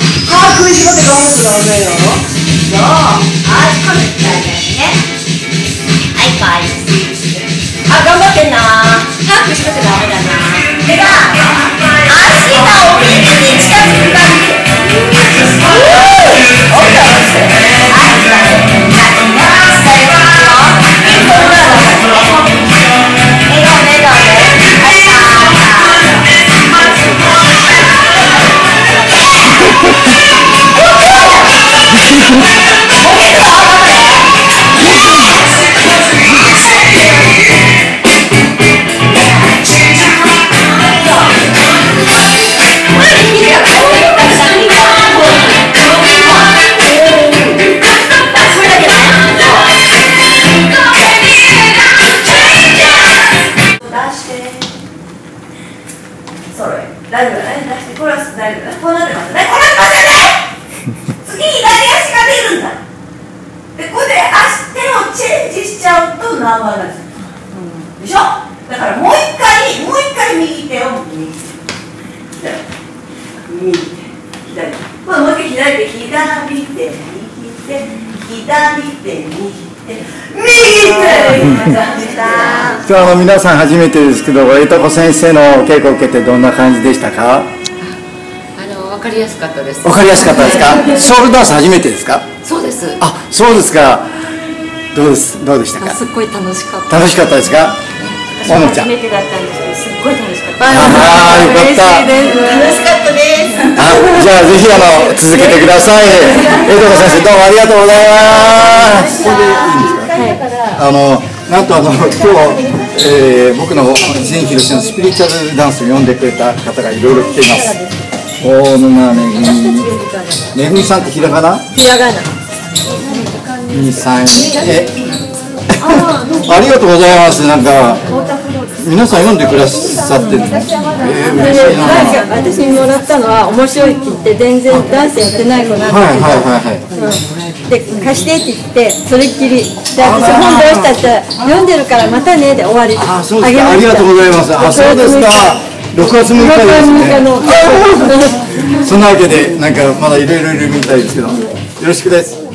歯食いしばって頑張ってダメよ。そう。はい、噛むみたいね。はい、バイ。あ、頑張ってんな。歯食いしばってダメだな。手が、足がお耳に近づく感じ。大丈夫だね。出して、これは大丈夫だね。こうなってますね。こうなってますよね。次、左足が出るんだ。で、これで手をチェンジしちゃうとナンバーなんですよ。でしょ。だからもう一回右手を右手。右手。左手。これもう一回左手、右手、 今日皆さん初めてですけど、えとこ先生の稽古を受けてどんな感じでしたか？ 分かりやすかったです。 分かりやすかったですか？ソウルダンス初めてですか？ そうです。 あ、そうですか。どうでしたか？ すっごい楽しかった。 楽しかったですか？ 初めてだったんですけど、すっごい楽しかった。 ああ、よかった。 楽しかったです。 じゃあぜひ続けてください。えとこ先生、どうもありがとうございます。これでいいんですか？なんと今日、僕の全広島のスピリチュアルダンスを読んでくれた方がいろいろ来ています。大沼めぐみさんってひらがな？ ひらがな。 ありがとうございます。なんか皆さん読んでくださってる。嬉しいな。 私にもらったのは面白いって言って全然ダンスやってない子なんで、で貸してって言ってそれっきり。で私本どうしたって読んでるからまたねで終わり。 あ、そうですか。ありがとうございます。あ、そうですか。6月6日ですね。そんなわけでなんかまだいろいろ見たいですけど、よろしくです。